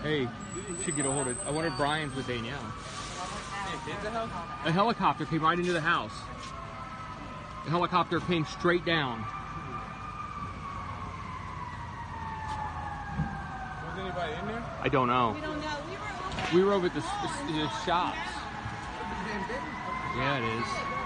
Hey, should get a hold of. I wonder if Brian's with Danielle. A helicopter came right into the house. The helicopter came straight down. Was anybody in there? I don't know. We don't know. We were over at the shops. Yeah, it is.